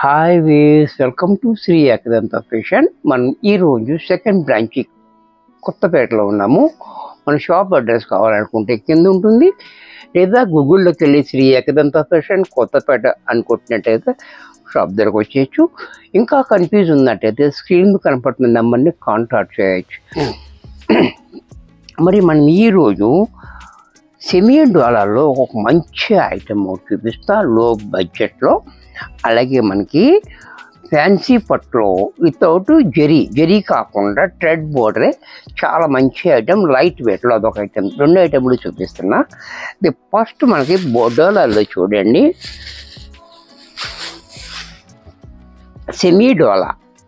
Hi వేస్ welcome to Sri Ekadanta fashion. మనం ఈరోజు సెకండ్ బ్రాంచ్ కొత్తపేటలో ఉన్నాము. మన షాప్ అడ్రస్ కావాలనుకుంటే కింద ఉంటుంది, లేదా గూగుల్లోకి వెళ్ళి శ్రీ ఏకదంత ఫ్యాషన్ కొత్తపేట అనుకుంటున్నట్టయితే షాప్ దగ్గరకు వచ్చేయచ్చు. ఇంకా కన్ఫ్యూజ్ ఉన్నట్టయితే స్క్రీన్ కనపడుతున్న నెంబర్ని కాంటాక్ట్ చేయొచ్చు. మరి మనం ఈరోజు సెమీ డాలర్లో ఒక మంచి ఐటమ్ చూపిస్తా, లో బడ్జెట్లో. అలాగే మనకి ఫ్యాన్సీ పట్టులో వితౌట్ జరీ కాకుండా థ్రెడ్ బోర్డరే చాలా మంచి ఐటమ్, లైట్ వెయిట్లో అదొక ఐటమ్. రెండు ఐటమ్లు చూపిస్తున్నా. ఇది ఫస్ట్ మనకి డాలర్లో చూడండి, సెమీ డోలా.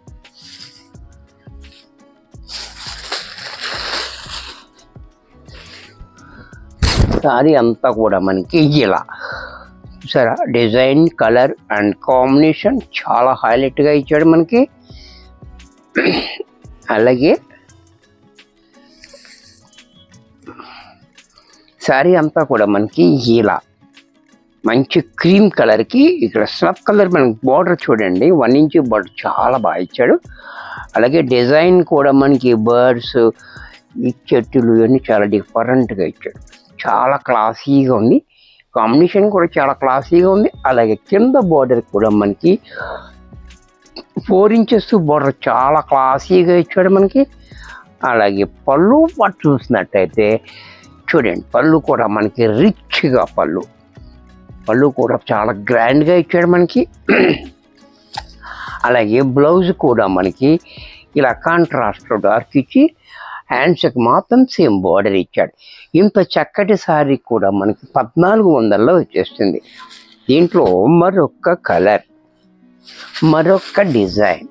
సారీ అంతా కూడా మనకి ఇలా చూసారా, డిజైన్, కలర్ అండ్ కాంబినేషన్ చాలా హైలైట్గా ఇచ్చాడు మనకి. అలాగే శారీ అంతా కూడా మనకి ఇలా మంచి క్రీమ్ కలర్కి ఇక్కడ స్నఫ్ కలర్ మనకి బార్డర్ చూడండి, 1 ఇంచ్ బార్డర్ చాలా బాగా ఇచ్చాడు. అలాగే డిజైన్ కూడా మనకి బర్డ్స్, ఈ చెట్టులు ఇవన్నీ చాలా డిఫరెంట్గా ఇచ్చాడు. చాలా క్లాసీగా ఉంది, కాంబినేషన్ కూడా చాలా క్లాసీగా ఉంది. అలాగే కింద బార్డర్ కూడా మనకి 4 ఇంచెస్ బార్డర్ చాలా క్లాసీగా ఇచ్చాడు మనకి. అలాగే పళ్ళు పట్టు చూసినట్టయితే చూడండి, పళ్ళు కూడా మనకి రిచ్గా పళ్ళు కూడా చాలా గ్రాండ్గా ఇచ్చాడు మనకి. అలాగే బ్లౌజ్ కూడా మనకి ఇలా కాంట్రాస్ట్ డార్క్ ఇచ్చి హ్యాండ్స్కి మాత్రం సేమ్ బార్డర్ ఇచ్చాడు. ఇంత చక్కటి శారీ కూడా మనకి 1400లో వచ్చేస్తుంది. దీంట్లో మరొక కలర్, మరొక డిజైన్,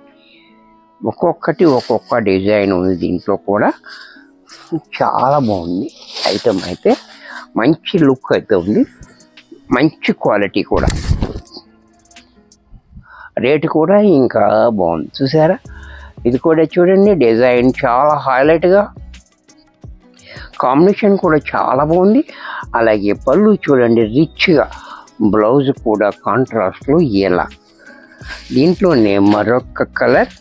ఒక్కొక్క డిజైన్ ఉంది. దీంట్లో కూడా చాలా బాగుంది ఐటమ్. అయితే మంచి లుక్ అయితే ఉంది, మంచి క్వాలిటీ కూడా, రేటు కూడా ఇంకా బాగుంది. చూసారా, ఇది కూడా చూడండి, డిజైన్ చాలా హైలైట్గా, కాంబినేషన్ కూడా చాలా బాగుంది. అలాగే పళ్ళు చూడండి రిచ్గా, బ్లౌజ్ కూడా కాంట్రాస్ట్లో ఇలా. దీంట్లోనే మరొక కలర్,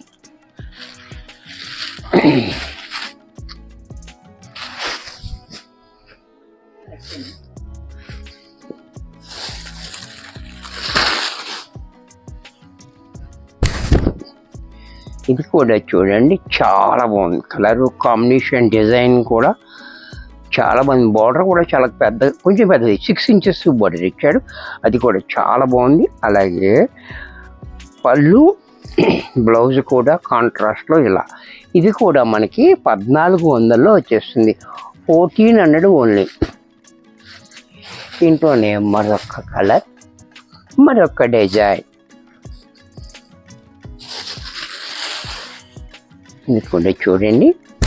ఇది కూడా చూడండి చాలా బాగుంది. కలరు కాంబినేషన్, డిజైన్ కూడా చాలా బాగుంది. బార్డర్ కూడా చాలా కొంచెం పెద్దది, 6 ఇంచెస్ బార్డర్ ఇచ్చాడు, అది కూడా చాలా బాగుంది. అలాగే పళ్ళు, బ్లౌజ్ కూడా కాంట్రాస్ట్లో ఇలా. ఇది కూడా మనకి 1400లో వచ్చేస్తుంది, 1400 ఓన్లీ. దీంట్లోనే మరొక కలర్, మరొక డిజైన్. ఇది కూడా చూడండి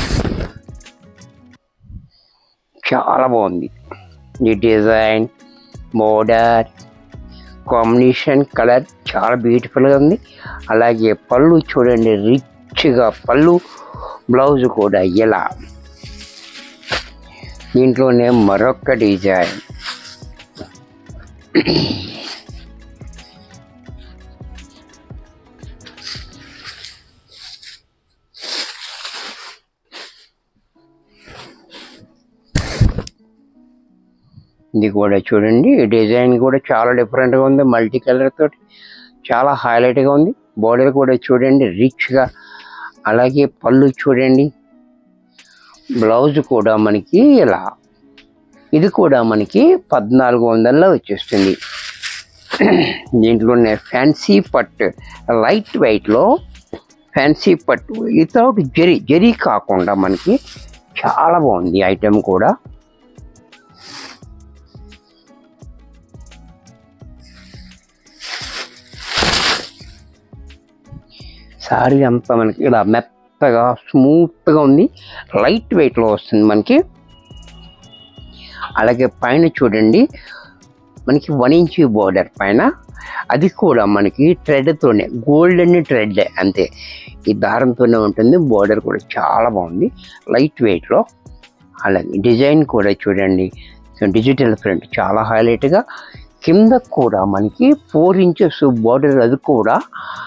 చాలా బాగుంది. ఈ డిజైన్, బోర్డర్, కాంబినేషన్, కలర్ చాలా బ్యూటిఫుల్గా ఉంది. అలాగే పళ్ళు చూడండి రిచ్గా పళ్ళు, బ్లౌజ్ కూడా ఇలా. దీంట్లోనే మరొక డిజైన్. ఇది కూడా చూడండి, డిజైన్ కూడా చాలా డిఫరెంట్గా ఉంది, మల్టీ కలర్ తోటి చాలా హైలైట్గా ఉంది. బోర్డర్ కూడా చూడండి రిచ్గా. అలాగే పళ్ళు చూడండి, బ్లౌజ్ కూడా మనకి ఇలా. ఇది కూడా మనకి 1400లో వచ్చేస్తుంది. దీంట్లోనే ఫ్యాన్సీ పట్టు, లైట్ వెయిట్లో ఫ్యాన్సీ పట్టు వితౌట్ జరీ కాకుండా మనకి చాలా బాగుంది ఐటమ్ కూడా. శారీ అంతా మనకి ఇలా మెత్తగా స్మూత్గా ఉంది, లైట్ వెయిట్లో వస్తుంది మనకి. అలాగే పైన చూడండి మనకి 1 ఇంచ్ బోర్డర్ పైన, అది కూడా మనకి థ్రెడ్తోనే, గోల్డెన్ థ్రెడ్ అంతే, ఈ దారంతోనే ఉంటుంది. బోర్డర్ కూడా చాలా బాగుంది, లైట్ వెయిట్లో. అలాగే డిజైన్ కూడా చూడండి, డిజిటల్ ప్రింట్ చాలా హైలైట్గా, కింద కూడా మనకి 4 ఇంచెస్ బార్డర్, అది కూడా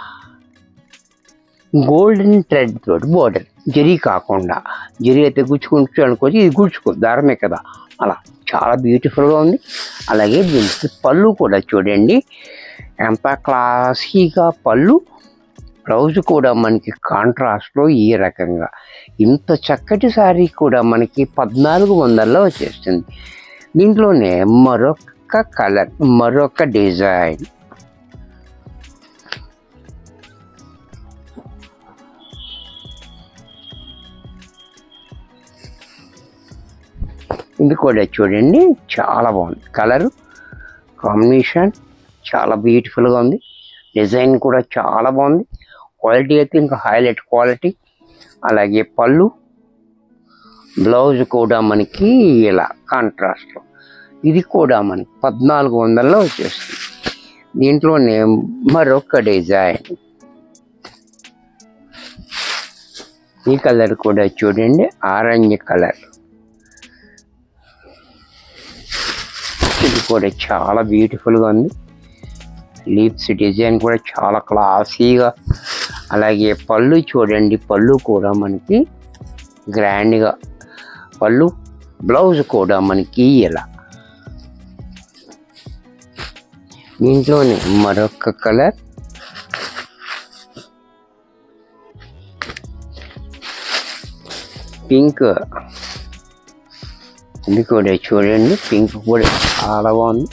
గోల్డెన్ థ్రెడ్ తోటి బార్డర్, జరీ కాకుండా. జరీ అయితే గుచ్చుకుంటూ అనుకోవచ్చు, ఇది గుచ్చుకో దారమే కదా, అలా చాలా బ్యూటిఫుల్గా ఉంది. అలాగే దీనికి పళ్ళు కూడా చూడండి ఎంత క్లాసీగా పళ్ళు. బ్లౌజ్ కూడా మనకి కాంట్రాస్ట్లో ఈ రకంగా. ఇంత చక్కటి శారీ కూడా మనకి 1400లో వచ్చేస్తుంది. దీంట్లోనే మరొక కలర్, మరొక డిజైన్. ఇది కూడా చూడండి చాలా బాగుంది. కలరు కాంబినేషన్ చాలా బ్యూటిఫుల్గా ఉంది. డిజైన్ కూడా చాలా బాగుంది. క్వాలిటీ అయితే ఇంకా హైలైట్ క్వాలిటీ. అలాగే పళ్ళు, బ్లౌజ్ కూడా మనకి ఇలా కాంట్రాస్ట్లో. ఇది కూడా మనకి 1400లో వచ్చేస్తుంది. దీంట్లోనే మరొక డిజైన్. ఈ కలర్ కూడా చూడండి ఆరెంజ్ కలర్. ఇది కూడా చాలా బ్యూటిఫుల్గా ఉంది. లీవ్స్ డిజైన్ కూడా చాలా క్లాసీగా. అలాగే పళ్ళు చూడండి, పళ్ళు కూడా మనకి గ్రాండ్గా పళ్ళు. బ్లౌజ్ కూడా మనకి ఇలా. దీంట్లోనే మరొక కలర్. పింక్. ఇది కూడా చూడండి పింక్ కూడా చాలా బాగుంది.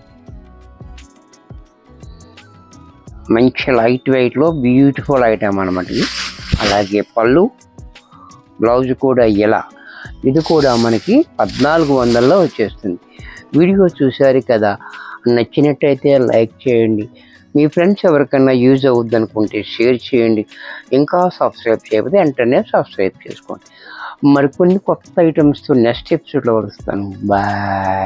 మంచి లైట్ వెయిట్లో బ్యూటిఫుల్ ఐటమ్ అనమాట ఇది. అలాగే పళ్ళు, బ్లౌజ్ కూడా ఇలా. ఇది కూడా మనకి 1400లో వచ్చేస్తుంది. వీడియో చూసారు కదా, నచ్చినట్టయితే లైక్ చేయండి. మీ ఫ్రెండ్స్ ఎవరికైనా యూజ్ అవుద్ది అనుకుంటే షేర్ చేయండి. ఇంకా సబ్స్క్రైబ్ చేయకపోతే వెంటనే సబ్స్క్రైబ్ చేసుకోండి. మరికొన్ని కొత్త ఐటమ్స్తో నెక్స్ట్ ఎపిసోడ్లో వస్తాను. బాయ్.